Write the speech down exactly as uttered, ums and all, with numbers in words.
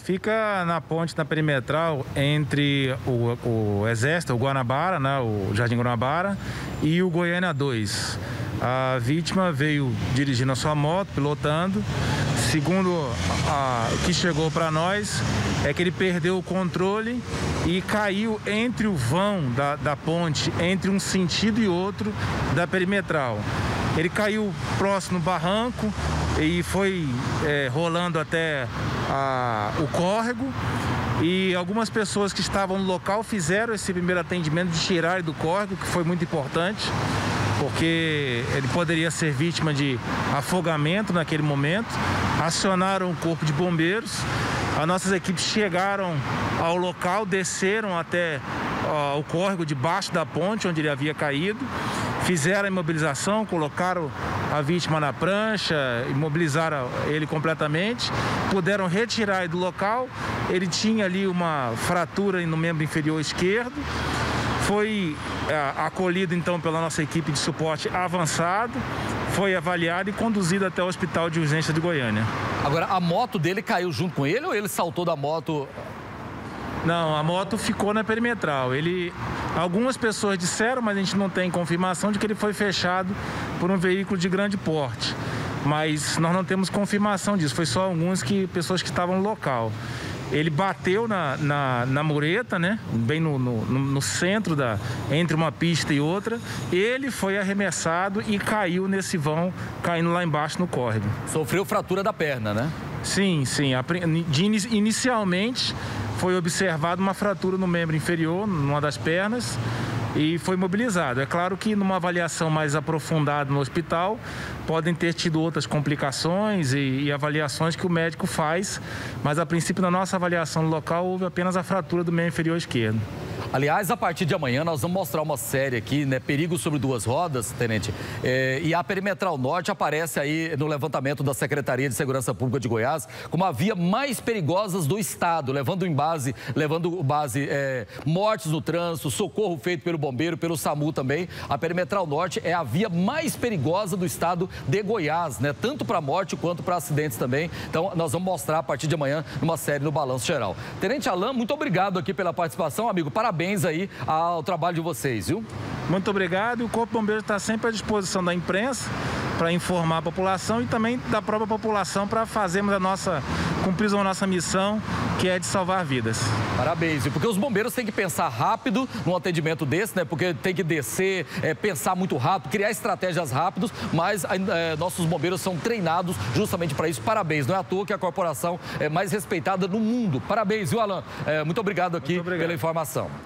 Fica na ponte na perimetral entre o, o Exército, o Guanabara, né, o Jardim Guanabara, e o Goiânia dois. A vítima veio dirigindo a sua moto, pilotando. Segundo a, o que chegou para nós, é que ele perdeu o controle e caiu entre o vão da, da ponte, entre um sentido e outro da perimetral. Ele caiu próximo do barranco e foi é, rolando até a, o córrego. E algumas pessoas que estavam no local fizeram esse primeiro atendimento de tirar ele do córrego, que foi muito importante, porque ele poderia ser vítima de afogamento naquele momento. Acionaram o corpo de bombeiros. As nossas equipes chegaram ao local, desceram até ó, o córrego debaixo da ponte, onde ele havia caído. Fizeram a imobilização, colocaram a vítima na prancha, imobilizaram ele completamente. Puderam retirar ele do local. Ele tinha ali uma fratura no membro inferior esquerdo. Foi é, acolhido então pela nossa equipe de suporte avançado, foi avaliado e conduzido até o Hospital de Urgência de Goiânia. Agora, a moto dele caiu junto com ele ou ele saltou da moto? Não, a moto ficou na perimetral. Ele, algumas pessoas disseram, mas a gente não tem confirmação de que ele foi fechado por um veículo de grande porte. Mas nós não temos confirmação disso, foi só algumas que, pessoas que estavam no local. Ele bateu na, na, na mureta, né? Bem no, no, no centro, da, entre uma pista e outra. Ele foi arremessado e caiu nesse vão, caindo lá embaixo no córrego. Sofreu fratura da perna, né? Sim, sim. De, inicialmente foi observada uma fratura no membro inferior, numa das pernas, e foi mobilizado. É claro que numa avaliação mais aprofundada no hospital, podem ter tido outras complicações e, e avaliações que o médico faz, mas a princípio na nossa avaliação no local houve apenas a fratura do membro inferior esquerdo. Aliás, a partir de amanhã nós vamos mostrar uma série aqui, né? Perigo sobre duas rodas, tenente. É, e a Perimetral Norte aparece aí no levantamento da Secretaria de Segurança Pública de Goiás como a via mais perigosa do estado, levando em base, levando base é, mortes no trânsito, socorro feito pelo bombeiro, pelo SAMU também. A Perimetral Norte é a via mais perigosa do estado de Goiás, né? Tanto para morte quanto para acidentes também. Então, nós vamos mostrar a partir de amanhã numa série no Balanço Geral. Tenente Alain, muito obrigado aqui pela participação, amigo. Parabéns aí ao trabalho de vocês, viu? Muito obrigado. E o Corpo Bombeiro está sempre à disposição da imprensa para informar a população e também da própria população para fazermos a nossa, cumprirmos a nossa missão, que é de salvar vidas. Parabéns, viu? Porque os bombeiros têm que pensar rápido num atendimento desse, né? Porque tem que descer, é, pensar muito rápido, criar estratégias rápidas, mas é, nossos bombeiros são treinados justamente para isso. Parabéns, não é à toa que a corporação é mais respeitada no mundo. Parabéns, viu, Alain? É, muito obrigado aqui muito obrigado. Pela informação.